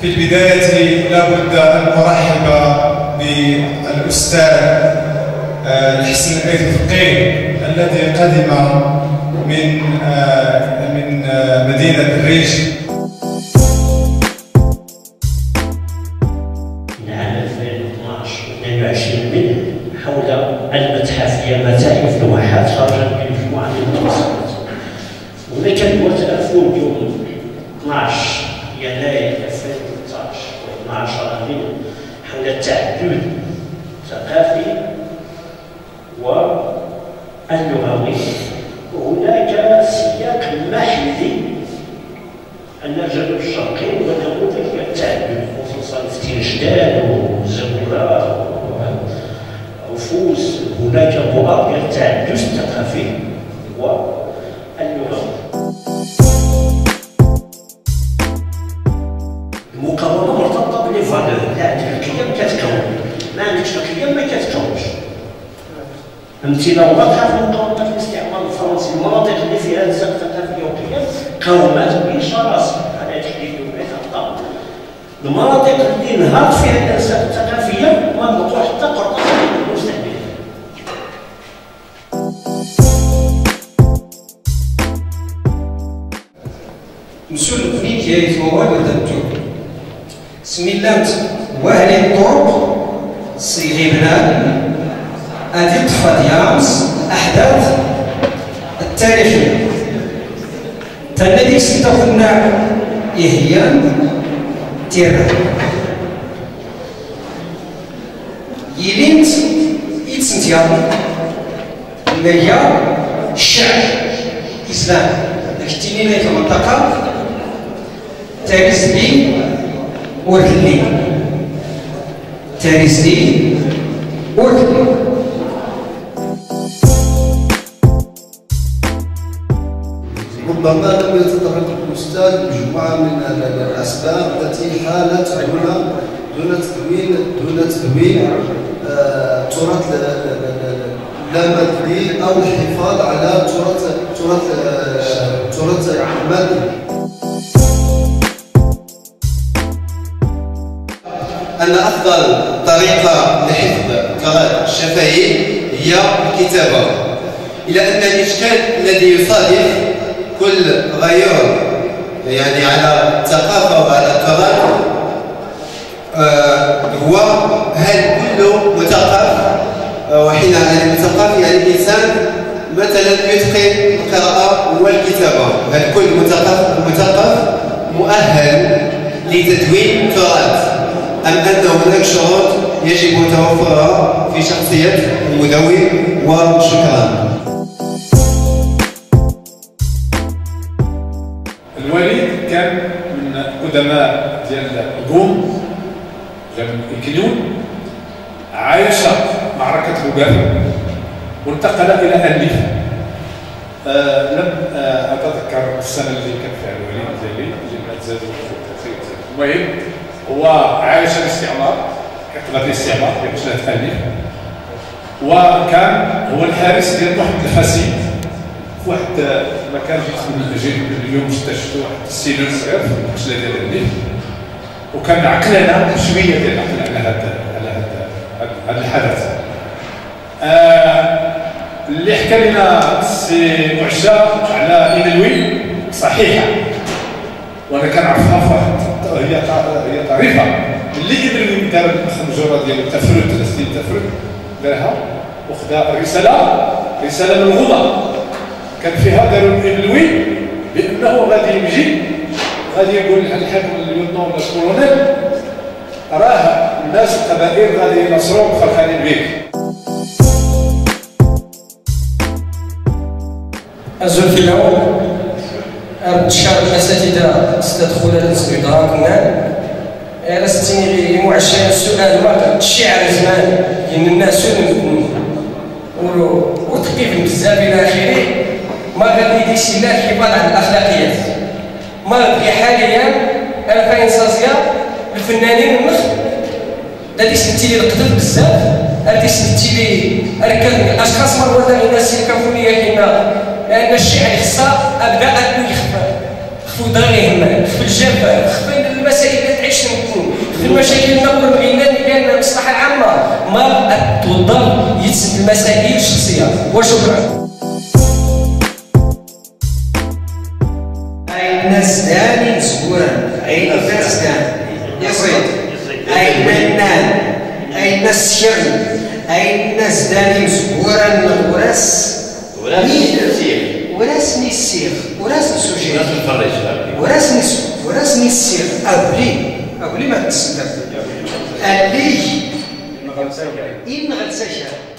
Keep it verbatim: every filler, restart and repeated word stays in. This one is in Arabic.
البداية لابد أن أرحب بالأستاذ الحسن الفقيه الذي قدم من من مدينة الريج. من عام ألفين واثناش واثنين وعشرين منه حول المتحف هي متاحف لوحات خرجت من مجموعة من المنصات. هناك المتألفون يوم اثناش يناير ألفين وثلاثة عشر و اثنا عشر منه حول التعدد الثقافي واللغوي، وهناك سياق محلي أن الجنوب الشرقي هو نموذج للتعدد، خصوصا في تيجدان وزبورة وفوس. هناك بؤر للتعدد الثقافي واللغوي. المقاومة مرتبطة بلي فالور، لا عندك القيم كتكون، ما عندكش القيم ما كتكونش. أمثلة واضحة في مقاومة الاستعمار الفرنسي، المناطق اللي فيها نسق ثقافية وقيم قاومت بشراسة على تحديد وبيتها. المناطق اللي انهارت فيها النسق الثقافية ما بقوا حتى قرطاس المستقبل. Monsieur le Premier qui est au roi de Turc. سميلات واهلي الطرق صيغي بلاد هذه طفى ديامس الأحداث التاريخية. تناديك ستة فناع إهيان تيرا يلينت إتسنتيا ميا الشعب الإسلام اكتينينا في المنطقة تاريسلي ورهلي تاريسلي ورهلي. ربما لم يتطرق الأستاذ مجموعة من الأسباب التي حالت هنا دون تدوين دون تدوين تراث لا مادي أو الحفاظ على تراث تراث تراث مادي. أن أفضل طريقة لحفظ التراث الشفهي هي الكتابة، إلى أن الإشكال الذي يصادف كل غيور يعني على الثقافة وعلى التراث آه هو هل كل مثقف وحين على المثقف يعني الإنسان مثلا يتقن القراءة والكتابة، هل كل مثقف مثقف مؤهل لتدوين التراث أم أن هناك شروط يجب توفرها في شخصية المدون؟ وشكرا. الوالد كان من قدماء ديال القوم جا من إكليون، عايش معركة لوغان وانتقل إلى أليف. آه لم آه أتذكر السنة اللي كان فيها الوالد ديالي اللي مات زادو في المهم هو عايش الاستعمار، حقبة الاستعمار في مشهد أليف، وكان هو الحارس ديال واحد الفاسي في واحد مكان اسمه الجيل اليوم استشهدوا واحد السيلول صغير في المقشله ديال النيل، وكان عقلنا شويه ديال العقل على هذا على هذا هذا الحدث. آه اللي حكى لنا السي معشى على إيميلوي صحيحه، وانا كنعرفها في واحد هي هي طريفه اللي إيميلوي دار المخرجوره ديال التفرد ثلاث التفرد دارها وخدا رساله رساله من الغضب كان فيها داروا الإبلوي بأنه غادي يجي غادي يقول الحاكم اليونان ولا الكولونيل راه الناس القبائل غادي ينصروك فرحانين بك. أزول في الأول انتشار الأساتذة أستاذ خلال الزبيدة كمان على ستيني لمعشر السؤال ما الشعر زمان لأن الناس وتقيف بزاف إلى آخره ما غادي يديش الا الحفاظ على الاخلاقيات. ما بقي حاليا الفاينسازيا الفنانين المخ غادي يسنتي لي القتل بزاف، غادي يسنتي لي ركز الاشخاص مرات الناس اللي كنقولوا كاينه لان الشعر خصها ابدا انه يخفى خفو دغيا يهمل خفو الجبل خفو المسائل اللي تعيش المشاكل نقول الغلان ديال المصلحه العامه ما توضح يتسد المسائل الشخصيه. وشكرا. أين زداني زبورا أين زدان يزيد أين النان أين السكرن أين زداني زبورا وراس وراسني السيخ وراسني السوجي وراسني وراسني السيخ أولي أولي ما تسدر اللي إن غتسكر